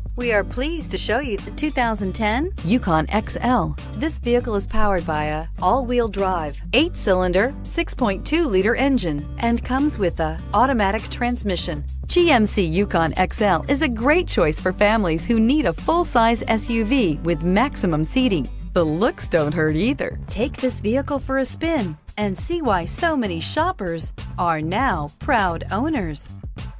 We are pleased to show you the 2010 Yukon XL. This vehicle is powered by a all-wheel drive, 8-cylinder, 6.2-liter engine, and comes with a automatic transmission. GMC Yukon XL is a great choice for families who need a full-size SUV with maximum seating. The looks don't hurt either. Take this vehicle for a spin and see why so many shoppers are now proud owners.